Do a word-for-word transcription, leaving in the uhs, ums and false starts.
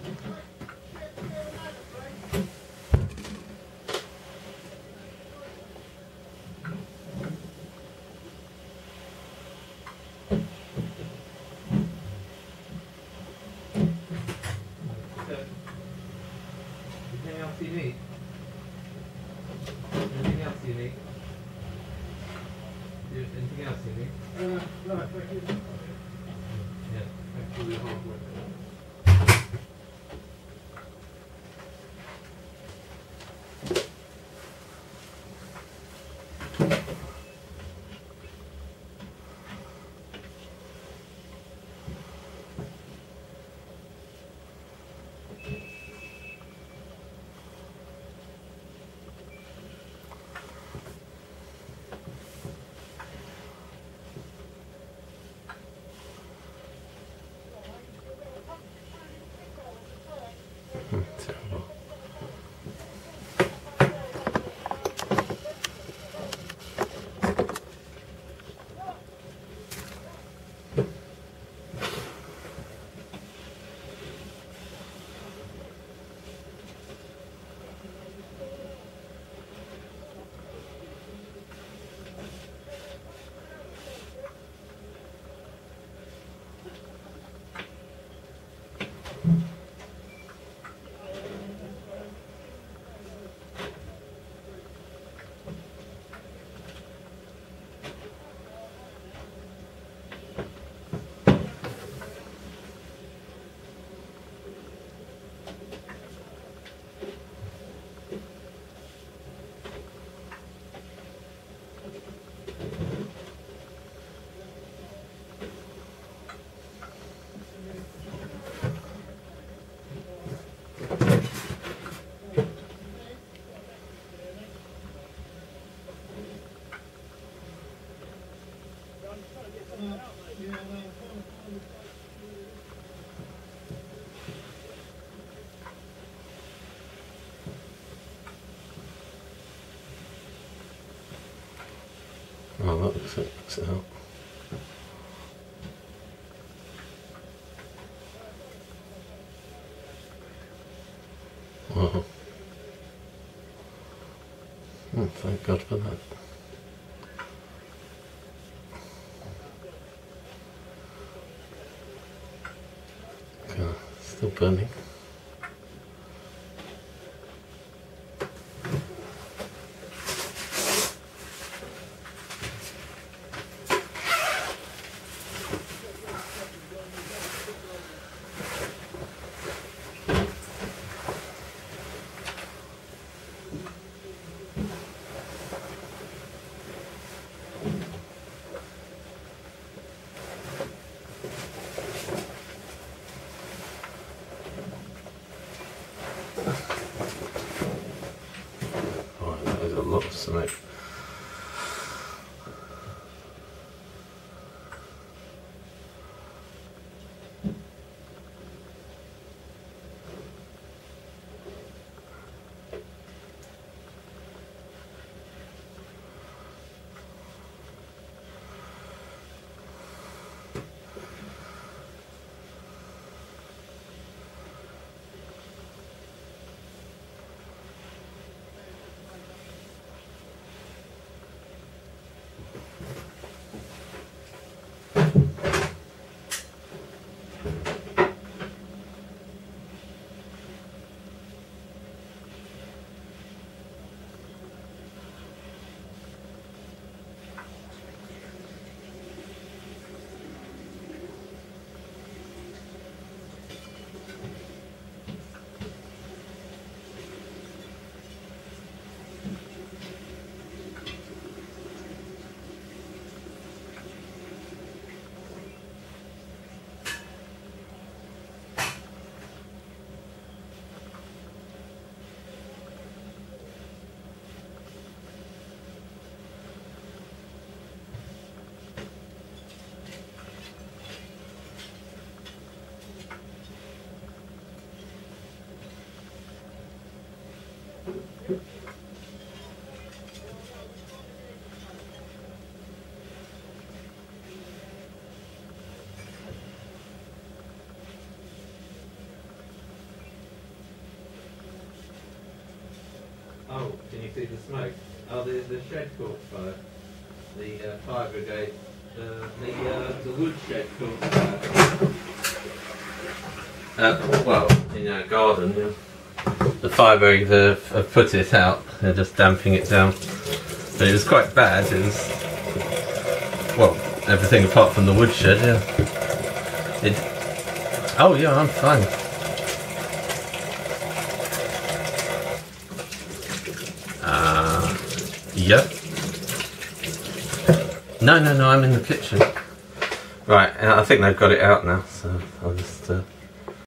Anything else you need? Anything else you need? Anything else you need? Uh, no, thank you. Yeah, thanks for your hard work. Terrible. Oh, look, that's it. That's it out. Wow. Oh, thank God for that. Okay, still burning. Oh, that is a lot of smoke. you see the smoke? Oh, the, the shed caught fire. The uh, fire brigade, uh, the, uh, the woodshed caught fire. Uh, well, in our garden, yeah. The fire brigade have, have put it out. They're just damping it down. But it was quite bad. It was, well, everything apart from the woodshed, yeah. It, oh yeah, I'm fine. Uh, yeah. No, no, no, I'm in the kitchen. Right, I think they've got it out now, so I'll just... Uh,